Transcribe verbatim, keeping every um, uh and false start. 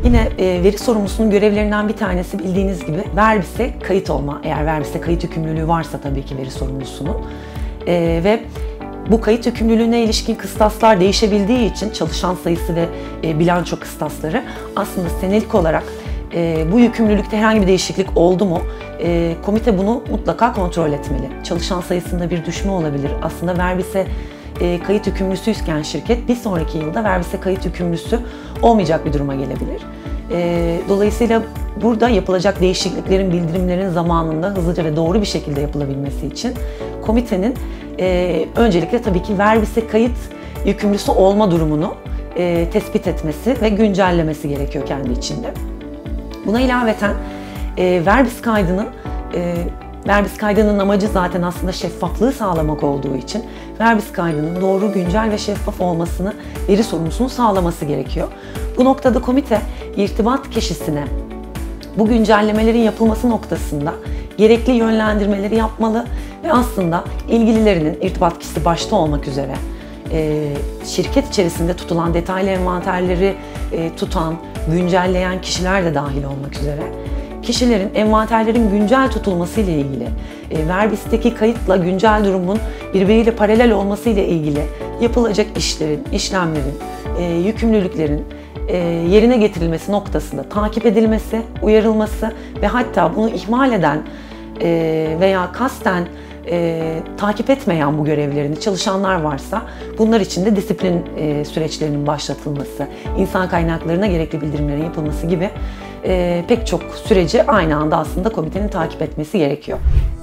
Yine e, veri sorumlusunun görevlerinden bir tanesi bildiğiniz gibi Verbis'e kayıt olma. Eğer Verbis'e kayıt yükümlülüğü varsa tabii ki veri sorumlusunun. E, ve bu kayıt yükümlülüğüne ilişkin kıstaslar değişebildiği için çalışan sayısı ve e, bilanço kıstasları aslında senelik olarak e, bu yükümlülükte herhangi bir değişiklik oldu mu e, komite bunu mutlaka kontrol etmeli. Çalışan sayısında bir düşme olabilir. Aslında Verbis'e e, kayıt yükümlüsüyken şirket bir sonraki yılda Verbis'e kayıt yükümlüsü olmayacak bir duruma gelebilir. E, dolayısıyla burada yapılacak değişikliklerin, bildirimlerin zamanında hızlıca ve doğru bir şekilde yapılabilmesi için komitenin e, öncelikle tabii ki Verbis'e kayıt yükümlüsü olma durumunu e, tespit etmesi ve güncellemesi gerekiyor kendi içinde. Buna ilaveten e, Verbis kaydının e, Verbis kaydının amacı zaten aslında şeffaflığı sağlamak olduğu için Verbis kaydının doğru, güncel ve şeffaf olmasını veri sorumlusunun sağlaması gerekiyor. Bu noktada komite irtibat kişisine bu güncellemelerin yapılması noktasında gerekli yönlendirmeleri yapmalı ve aslında ilgililerinin, irtibat kişisi başta olmak üzere şirket içerisinde tutulan detaylı envanterleri tutan, güncelleyen kişiler de dahil olmak üzere kişilerin envanterlerin güncel tutulması ile ilgili, Verbis'teki kayıtla güncel durumun birbiriyle paralel olması ile ilgili yapılacak işlerin, işlemlerin, yükümlülüklerin yerine getirilmesi noktasında takip edilmesi, uyarılması ve hatta bunu ihmal eden veya kasten E, takip etmeyen bu görevlerini çalışanlar varsa bunlar için de disiplin e, süreçlerinin başlatılması, insan kaynaklarına gerekli bildirimlerin yapılması gibi e, pek çok süreci aynı anda aslında komitenin takip etmesi gerekiyor.